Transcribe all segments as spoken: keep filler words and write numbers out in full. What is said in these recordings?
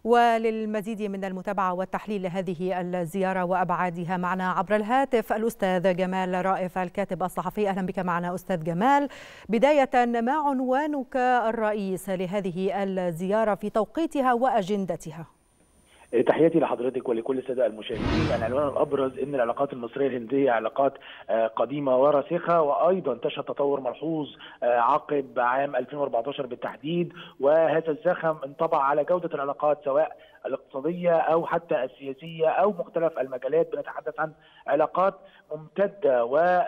وللمزيد من المتابعة والتحليل لهذه الزيارة وأبعادها معنا عبر الهاتف الأستاذ جمال رائف الكاتب الصحفي. أهلا بك معنا أستاذ جمال. بداية، ما عنوانك الرئيس لهذه الزيارة في توقيتها وأجندتها؟ تحياتي لحضرتك ولكل الساده المشاهدين. العنوان الابرز ان العلاقات المصريه الهنديه علاقات قديمه وراسخه، وايضا تشهد تطور ملحوظ عقب عام ألفين وأربعة عشر بالتحديد، وهذا الزخم انطبع على جوده العلاقات سواء الاقتصاديه او حتى السياسيه او مختلف المجالات. بنتحدث عن علاقات ممتده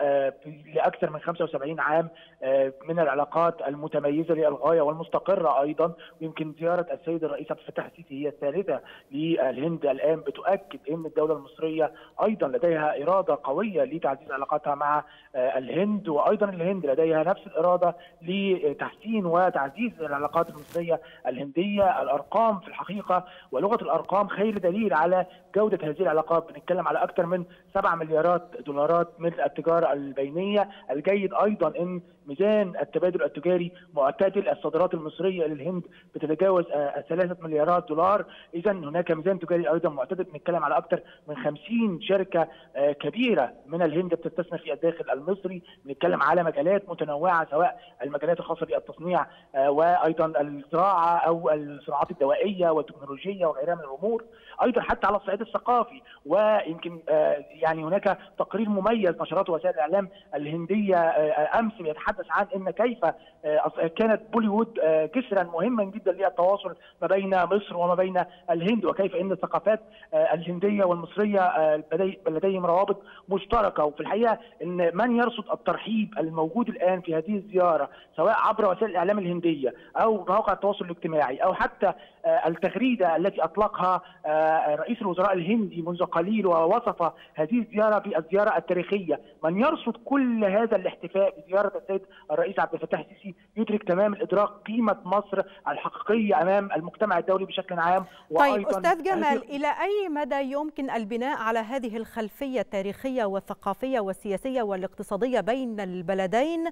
ولاكثر من خمسة وسبعين عام، من العلاقات المتميزه للغايه والمستقره ايضا. ويمكن زياره السيد الرئيس عبد الفتاح السيسي هي الثالثه للهند الان، بتؤكد ان الدوله المصريه ايضا لديها اراده قويه لتعزيز علاقاتها مع الهند، وايضا الهند لديها نفس الاراده لتحسين وتعزيز العلاقات المصريه الهنديه. الارقام في الحقيقه ولغه الارقام خير دليل على جوده هذه العلاقات. بنتكلم على اكثر من سبعة مليارات دولارات من التجاره البينيه. الجيد ايضا ان ميزان التبادل التجاري معتدل، الصادرات المصريه للهند بتتجاوز ثلاثة مليارات دولار، اذا هناك ميزان تجاري ايضا معتدل. بنتكلم على اكثر من خمسين شركه كبيره من الهند بتستثمر في الداخل المصري. بنتكلم على مجالات متنوعه، سواء المجالات الخاصه بالتصنيع وايضا الزراعه او الصناعات الدوائيه والتكنولوجيه وغيرها من الامور، ايضا حتى على الصعيد الثقافي. ويمكن يعني هناك تقرير مميز نشرته وسائل الاعلام الهنديه امس بيتحدث عن ان كيف كانت بوليوود جسرا مهما جدا للتواصل ما بين مصر وما بين الهند، وكيف ان الثقافات الهنديه والمصريه لديهم روابط مشتركه. وفي الحقيقه ان من يرصد الترحيب الموجود الان في هذه الزياره، سواء عبر وسائل الاعلام الهنديه او مواقع التواصل الاجتماعي او حتى التغريده التي اطلقها رئيس الوزراء الهندي منذ قليل ووصف هذه الزياره بالزياره التاريخيه، من يرصد كل هذا الاحتفاء بزياره السيد الرئيس عبد الفتاح السيسي يدرك تمام الادراك قيمه مصر الحقيقيه امام المجتمع الدولي بشكل عام. طيب أستاذ جمال، إلى أي مدى يمكن البناء على هذه الخلفية التاريخية والثقافية والسياسية والاقتصادية بين البلدين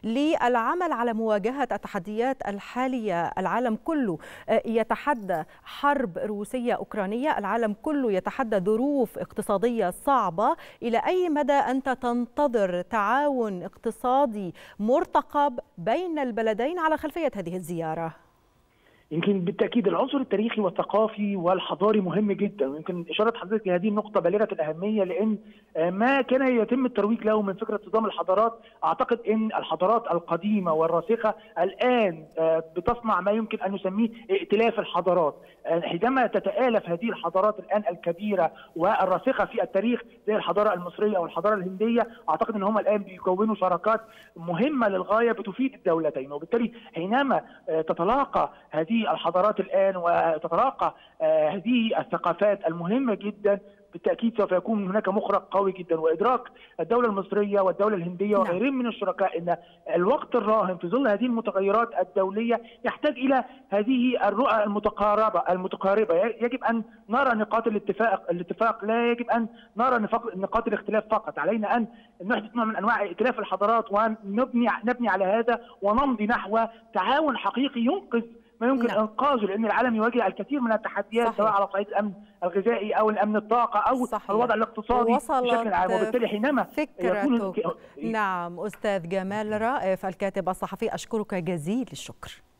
للعمل على مواجهة التحديات الحالية؟ العالم كله يتحدى حرب روسية أوكرانية، العالم كله يتحدى ظروف اقتصادية صعبة. إلى أي مدى أنت تنتظر تعاون اقتصادي مرتقب بين البلدين على خلفية هذه الزيارة؟ يمكن بالتاكيد العنصر التاريخي والثقافي والحضاري مهم جدا، ويمكن اشاره حضرتك لهذه النقطه بالغه الاهميه، لان ما كان يتم الترويج له من فكره صدام الحضارات. اعتقد ان الحضارات القديمه والراسخه الان بتصنع ما يمكن ان نسميه ائتلاف الحضارات. حينما تتآلف هذه الحضارات الان الكبيره والراسخه في التاريخ زي الحضاره المصريه او الحضاره الهنديه، اعتقد ان هم الان بيكونوا شراكات مهمه للغايه بتفيد الدولتين. وبالتالي حينما تتلاقى هذه الحضارات الآن وتتلاقى هذه الثقافات المهمة جدا، بالتأكيد سوف يكون هناك مخرج قوي جدا. وإدراك الدولة المصرية والدولة الهندية وغيرهم من الشركاء أن الوقت الراهن في ظل هذه المتغيرات الدولية يحتاج إلى هذه الرؤى المتقاربة المتقاربة. يجب أن نرى نقاط الاتفاق الاتفاق لا يجب أن نرى نقاط الاختلاف فقط. علينا أن نحدث نوع من أنواع ائتلاف الحضارات ونبني نبني على هذا ونمضي نحو تعاون حقيقي ينقذ ما يمكن نعم. انقاذه، لان العالم يواجه الكثير من التحديات، صحيح. سواء على صعيد الامن الغذائي او الامن الطاقه او صحيح. الوضع الاقتصادي بشكل عام. وبالتالي حينما يكون نعم. استاذ جمال رائف الكاتب الصحفي، اشكرك جزيل الشكر.